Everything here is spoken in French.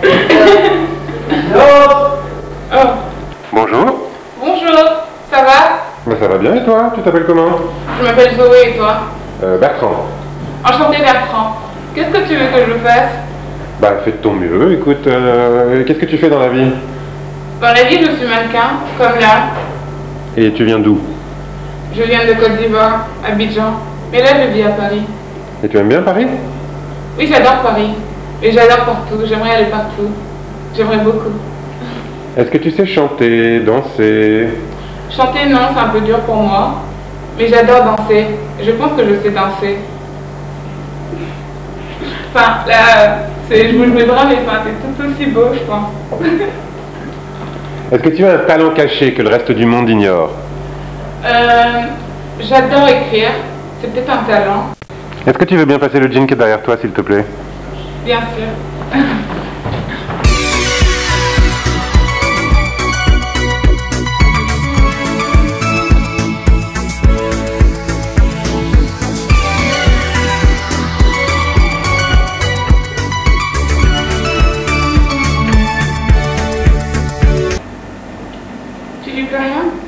Oh. Bonjour. Bonjour, ça va? Ben, ça va bien et toi? Tu t'appelles comment? Je m'appelle Zoé et toi? Bertrand. Enchantée Bertrand. Qu'est-ce que tu veux que je fasse? Bah fais de ton mieux, écoute, qu'est-ce que tu fais dans la vie? Dans la vie, je suis mannequin, comme là. Et tu viens d'où? Je viens de Côte d'Ivoire, Abidjan. Mais là, je vis à Paris. Et tu aimes bien Paris? Oui, j'adore Paris. Et j'adore partout, j'aimerais aller partout. J'aimerais beaucoup. Est-ce que tu sais chanter, danser? Chanter, non, c'est un peu dur pour moi. Mais j'adore danser. Je pense que je sais danser. Enfin, là, je bouge mes bras, mais enfin, c'est tout aussi beau, je pense. Est-ce que tu as un talent caché que le reste du monde ignore? J'adore écrire. C'est peut-être un talent. Est-ce que tu veux bien passer le jean qui est derrière toi, s'il te plaît? Bien sûr. Tu dis plus rien?